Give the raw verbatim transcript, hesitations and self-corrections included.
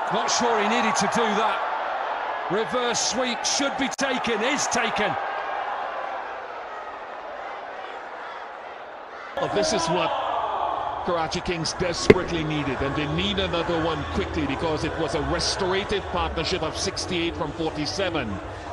Not sure he needed to do that. Reverse sweep should be taken, is taken. Well, this is what Karachi Kings desperately needed, and they need another one quickly because it was a restorative partnership of sixty-eight from forty-seven.